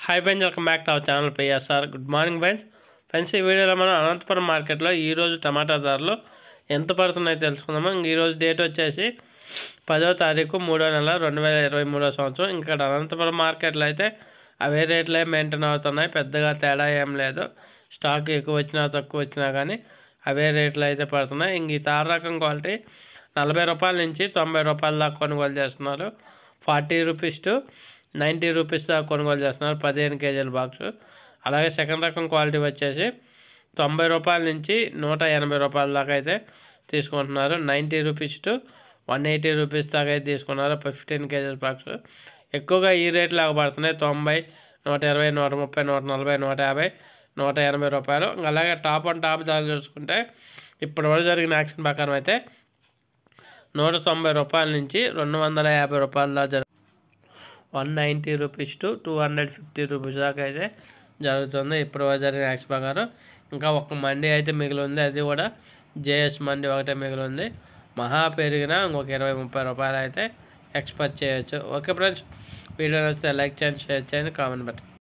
Hi friends, welcome back to our channel PSR. Good morning friends. ఈ వీడియోలో మనం అనంతపురం మార్కెట్లో ఈరోజు టమాటా ధరలు ఎంత పడుతున్నాయో తెలుసుకుందాము. ఈరోజు డేట్ వచ్చేసి 10వ తారీఖు 3వ నెల 2023 సంవత్సరం. ఇక్కడ అనంతపురం మార్కెట్లో అయితే అవే రేట్లే మెయింటైన్ అవుతున్నాయి, పెద్దగా తేడా ఏం లేదు. స్టాక్ ఎక్కువ వచ్చినా తక్కువ వచ్చినా కానీ అవే రేట్లు అయితే పడుతున్నాయి. ఈ తార రకం క్వాలిటీ 40 రూపాయల నుంచి 90 రూపాయల దాకా కొనుగోలు చేస్తున్నారు. 40 రూపీస్ టు 90 రూపీస్ దాకా కొనుగోలు చేస్తున్నారు 15 కేజీల బాక్స్. అలాగే సెకండ్ రకం క్వాలిటీ వచ్చేసి 90 రూపాయల నుంచి 180 రూపాయల దాకా అయితే తీసుకుంటున్నారు. 90 రూపీస్ టు 180 రూపీస్ దాకా అయితే తీసుకున్నారు 15 కేజీల బాక్స్. ఎక్కువగా ఈ రేట్లు పడుతున్నాయి 90, 120, 130, 140, 150, 180 రూపాయలు. అలాగే టాప్ అండ్ టాప్ ధరలు చూసుకుంటే ఇప్పటివరకు జరిగిన యాక్షన్ ప్రకారం అయితే 190 రూపాయల నుంచి 250 రూపాయల దాకా 190 రూపీస్ టు 250 రూపీస్ దాకా అయితే జరుగుతుంది ఇప్పుడు జరిగిన యాక్షన్ ప్రకారం. ఇంకా ఒక మండి అయితే మిగిలి ఉంది, అది కూడా జేఎస్ మండి ఒకటే మిగిలి ఉంది. మహా పెరిగిన ఇంకొక 20-30 రూపాయలు అయితే ఎక్స్పెక్ట్ చేయొచ్చు. ఓకే ఫ్రెండ్స్, వీడియో నచ్చితే లైక్ చేయండి, షేర్ చేయండి, కామెంట్ పెట్టండి.